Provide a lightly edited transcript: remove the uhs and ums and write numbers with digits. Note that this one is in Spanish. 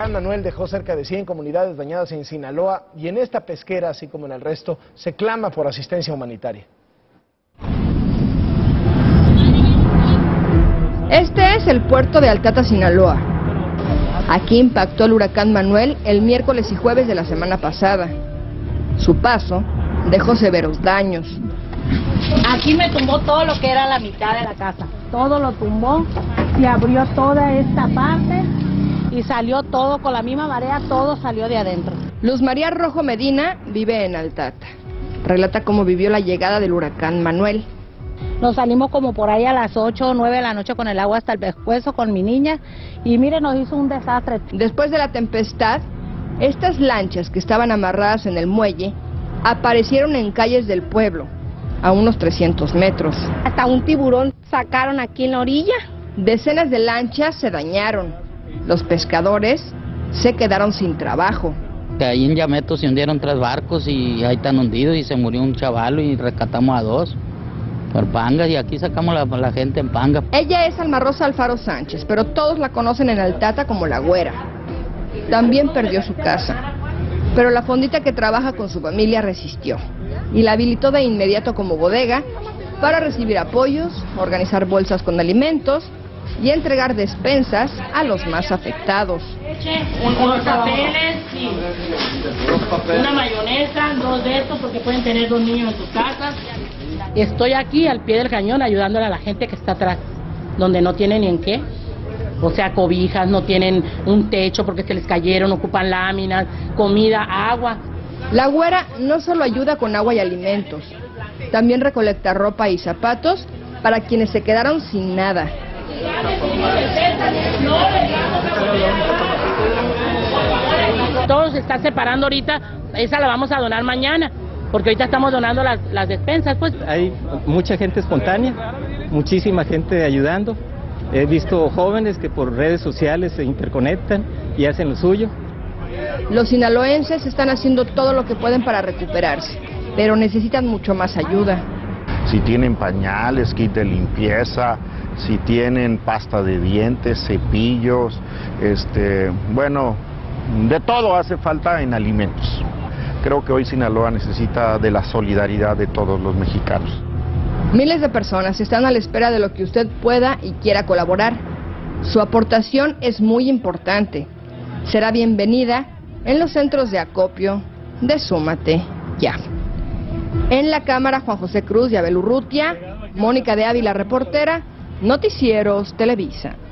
huracán Manuel dejó cerca de 100 comunidades dañadas en Sinaloa y en esta pesquera, así como en el resto, se clama por asistencia humanitaria. Este es el puerto de Altata, Sinaloa. Aquí impactó el huracán Manuel el miércoles y jueves de la semana pasada. Su paso dejó severos daños. Aquí me tumbó todo lo que era la mitad de la casa. Todo lo tumbó y abrió toda esta parte y salió todo con la misma marea, todo salió de adentro. Luz María Rojo Medina vive en Altata. Relata cómo vivió la llegada del huracán Manuel. Nos salimos como por ahí a las 8 o 9 de la noche con el agua hasta el pescuezo con mi niña y mire, nos hizo un desastre. Después de la tempestad, estas lanchas que estaban amarradas en el muelle aparecieron en calles del pueblo, a unos 300 metros. Hasta un tiburón sacaron aquí en la orilla. Decenas de lanchas se dañaron. Los pescadores se quedaron sin trabajo. Ahí en Yameto se hundieron 3 barcos y ahí están hundidos y se murió un chavalo y rescatamos a 2 por pangas y aquí sacamos la gente en panga. Ella es Alma Rosa Alfaro Sánchez, pero todos la conocen en Altata como La Güera. También perdió su casa, pero la fondita que trabaja con su familia resistió y la habilitó de inmediato como bodega para recibir apoyos, organizar bolsas con alimentos y entregar despensas a los más afectados. Unos papeles, sí. Una mayonesa, 2 de estos porque pueden tener 2 niños en sus casas. Estoy aquí al pie del cañón ayudándole a la gente que está atrás, donde no tienen ni en qué. O sea, cobijas, no tienen un techo porque se les cayeron, ocupan láminas, comida, agua. La Güera no solo ayuda con agua y alimentos, también recolecta ropa y zapatos para quienes se quedaron sin nada. Todos se están separando ahorita, esa la vamos a donar mañana, porque ahorita estamos donando las despensas, pues. Hay mucha gente espontánea, muchísima gente ayudando. He visto jóvenes que por redes sociales se interconectan y hacen lo suyo. Los sinaloenses están haciendo todo lo que pueden para recuperarse, pero necesitan mucho más ayuda. Si tienen pañales, kit de limpieza, si tienen pasta de dientes, cepillos, bueno, de todo hace falta en alimentos. Creo que hoy Sinaloa necesita de la solidaridad de todos los mexicanos. Miles de personas están a la espera de lo que usted pueda y quiera colaborar. Su aportación es muy importante. Será bienvenida en los centros de acopio de Súmate Ya. En la cámara, Juan José Cruz y Abel Urrutia, Mónica de Ávila, reportera, Noticieros Televisa.